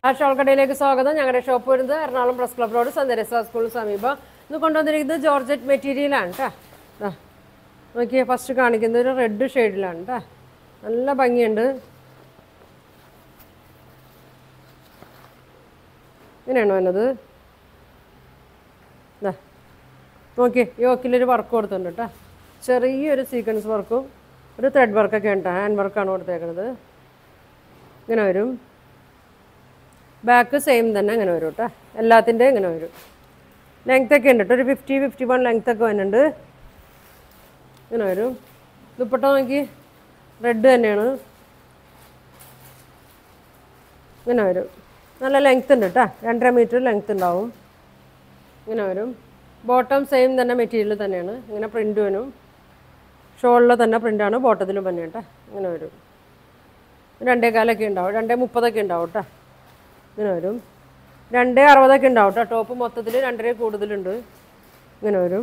Shawl കടയിലേക്ക് സ്വാഗതം. ഞങ്ങളുടെ ഷോപ്പ് വരുന്നത് എറണാകുളം പ്രസ് ക്ലബ് റോഡ് സന്ദരസ സ്കൂളിന് സമീപം. ഇന്ന് കൊണ്ടുവന്നിരിക്കുന്നത് ജോർജറ്റ് മെറ്റീരിയലാണ് കേട്ടോ. നോക്കിയേ, ഫസ്റ്റ് കാണിക്കുന്നത് ഒരു റെഡ് ഷെയ്ഡിലാണ് കേട്ടോ. നല്ല ഭംഗിയുണ്ട്. ഇങ്ങനെയാണോ വന്നത്? നോക്കിയേ, യോക്കിലൊരു വർക്ക് കൊടുത്തിട്ടുണ്ട് കേട്ടോ. ചെറിയൊരു സീക്വൻസ് വർക്കും ഒരു ത്രെഡ് വർക്കൊക്കെ ഉണ്ട്. ഹാൻഡ് വർക്കാണ് കൊടുത്തേക്കുന്നത്. ഇങ്ങനെ വരും. ബാക്ക് സെയിം തന്നെ ഇങ്ങനെ വരും കേട്ടോ. എല്ലാത്തിൻ്റെയും ഇങ്ങനെ വരും. ലെങ്ത്തൊക്കെ ഉണ്ട് കേട്ടോ. ഒരു 50-51 ലെങ്ത്തൊക്കെ വരുന്നുണ്ട്. ഇങ്ങനെ വരും. ദുപ്പട്ട നോക്കി, റെഡ് തന്നെയാണ്. ഇങ്ങനെ വരും. നല്ല ലെങ്ത് ഉണ്ട് കേട്ടോ. 2.5 മീറ്റർ ലെങ്ത് ഉണ്ടാവും. ഇങ്ങനെ വരും. ബോട്ടം സെയിം തന്നെ മെറ്റീരിയൽ തന്നെയാണ്. ഇങ്ങനെ പ്രിൻ്റ് വരും. ഷോളിൽ തന്നെ പ്രിൻ്റാണ്, ബോട്ടത്തിലും തന്നെ കേട്ടോ. ഇങ്ങനെ വരും. 2.25 ഉണ്ടാവും, 2.30 ഉണ്ടാവും കേട്ടോ. ഇങ്ങനെ വരും. 2.60 ഉണ്ടാവും കേട്ടോ. ടോപ്പ് മൊത്തത്തിൽ 2.5 കൂടുതലുണ്ട്. ഇങ്ങനെ വരും.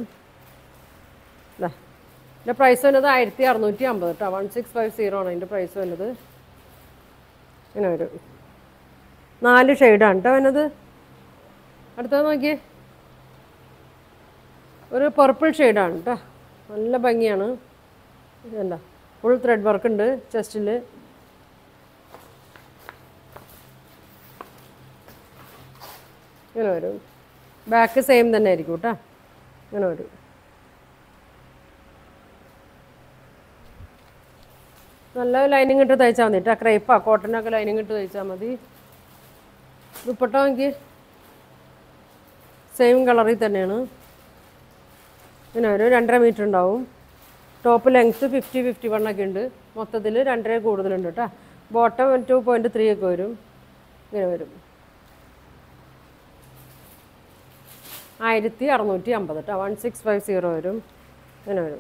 ഇതിൻ്റെ പ്രൈസ് വരുന്നത് 1650 കേട്ടോ. 1650 ആണ് അതിൻ്റെ പ്രൈസ് വരുന്നത്. ഇങ്ങനെ വരും. 4 ഷെയ്ഡാണ് കേട്ടോ വരുന്നത്. അടുത്തത് നോക്കിയേ, ഒരു പർപ്പിൾ ഷെയ്ഡാണ് കേട്ടോ. നല്ല ഭംഗിയാണ്. ഇതെന്താ, ഫുൾ ത്രെഡ് വർക്ക് ഉണ്ട് ചെസ്റ്റിൽ. ഇങ്ങനെ വരും. ബാക്ക് സെയിം തന്നെ ആയിരിക്കും കേട്ടോ. ഇങ്ങനെ വരും. നല്ല ലൈനിങ് ഇട്ട് തയ്ച്ചാൽ മതി കേട്ടോ. ക്രേപ്പാ കോട്ടനൊക്കെ ലൈനിങ് ഇട്ട് തയ്ച്ചാൽ മതി. ദുപ്പട്ട നോക്കി, സെയിം കളറിൽ തന്നെയാണ്. ഇങ്ങനെ വരും. 2.5 മീറ്റർ ഉണ്ടാവും. ടോപ്പ് ലെങ്ത്ത് 50-51 ഒക്കെ ഉണ്ട്. മൊത്തത്തിൽ 2.5 കൂടുതലുണ്ട് കേട്ടോ. ബോട്ടം 2.3 ഒക്കെ വരും. ഇങ്ങനെ വരും. 1650 കേട്ടോ. 1650 വരും. ഇങ്ങനെ വരും.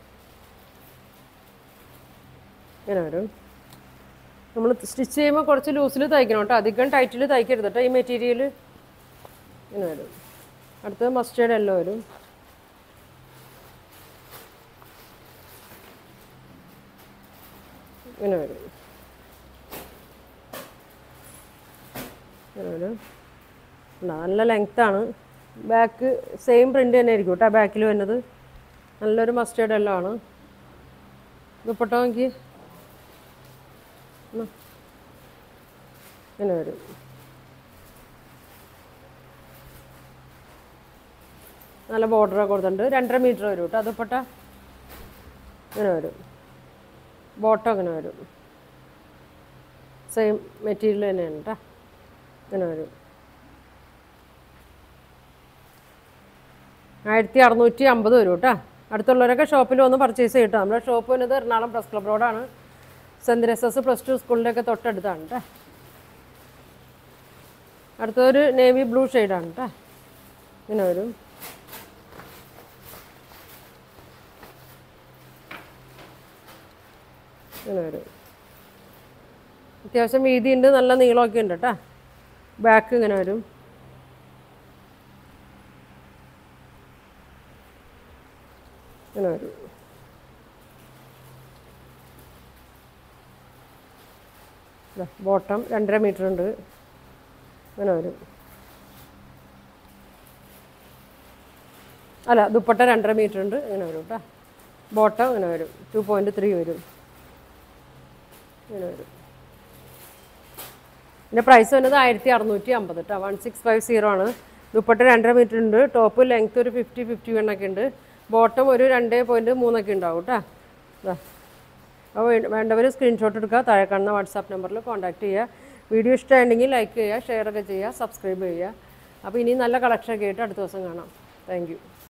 ഇങ്ങനെ വരും. നമ്മൾ സ്റ്റിച്ച് ചെയ്യുമ്പോൾ കുറച്ച് ലൂസിൽ തയ്ക്കണം കേട്ടോ. അധികം ടൈറ്റിൽ തയ്ക്കരുത് കേട്ടോ ഈ മെറ്റീരിയൽ. ഇങ്ങനെ വരും. അടുത്തത് മസ്റ്റേർഡ് യെല്ലോ വരും. ഇങ്ങനെ വരും. ഇങ്ങനെ വരും. നല്ല ലെങ്ത്താണ്. ബാക്ക് സെയിം പ്രിൻ്റ് തന്നെ ആയിരിക്കും കേട്ടോ ബാക്കിൽ വരുന്നത്. നല്ലൊരു മസ്റ്റേർഡ് യെല്ലോ ആണ്. ദുപ്പട്ട നോക്കി, ഇങ്ങനെ വരും. നല്ല ബോർഡറൊക്കെ കൊടുത്തിട്ടുണ്ട്. 2.5 മീറ്റർ വരും കേട്ടോ ദുപ്പട്ട. ഇങ്ങനെ വരും. ബോട്ടം ഇങ്ങനെ വരും. സെയിം മെറ്റീരിയൽ തന്നെയാണ് കേട്ടോ. ഇങ്ങനെ വരും. 1650 വരും കേട്ടോ. അടുത്തുള്ളവരൊക്കെ ഷോപ്പിൽ വന്ന് പർച്ചേസ് ചെയ്യട്ടോ. നമ്മുടെ ഷോപ്പ് വരുന്നത് എറണാകുളം പ്രസ് ക്ലബ് റോഡാണ്. സെൻറ്റ് തെരേസാസ് +2 സ്കൂളിൻ്റെയൊക്കെ തൊട്ടടുത്താണ് കേട്ടോ. അടുത്തൊരു നേവി ബ്ലൂ ഷെയ്ഡാണ് കേട്ടോ. ഇങ്ങനെ വരും. ഇങ്ങനെ വരും. അത്യാവശ്യം വീതിയുണ്ട്, നല്ല നീളമൊക്കെ ഉണ്ട് കേട്ടോ. ബാക്ക് ഇങ്ങനെ വരും. ഇങ്ങനെ വരും. ബോട്ടം 2.5 മീറ്റർ ഉണ്ട്. ഇങ്ങനെ വരും. അല്ല, ദുപ്പട്ട 2.5 മീറ്റർ ഉണ്ട്. ഇങ്ങനെ വരും കേട്ടോ. ബോട്ടം ഇങ്ങനെ വരും. 2.3 വരും. ഇങ്ങനെ വരും. ഇതിൻ്റെ പ്രൈസ് വരുന്നത് 1650 കേട്ടോ. 1650 ആണ്. ദുപ്പട്ട 2.5 മീറ്റർ ഉണ്ട്. ടോപ്പ് ലെങ്ത്ത് ഒരു 50-51 ഒക്കെ ഉണ്ട്. ബോട്ടം ഒരു 2.3 ഒക്കെ ഉണ്ടാവും കേട്ടോ. അപ്പോൾ വേണ്ടവർ സ്ക്രീൻഷോട്ട് എടുക്കുക. താഴെ കാണുന്ന വാട്സാപ്പ് നമ്പറിൽ കോൺടാക്റ്റ് ചെയ്യുക. വീഡിയോ ഇഷ്ടമായിട്ടുണ്ടെങ്കിൽ ലൈക്ക് ചെയ്യുക, ഷെയർ ഒക്കെ ചെയ്യുക, സബ്സ്ക്രൈബ് ചെയ്യുക. അപ്പോൾ ഇനി നല്ല കളക്ഷനൊക്കെ ആയിട്ട് അടുത്ത ദിവസം കാണാം. Thank U.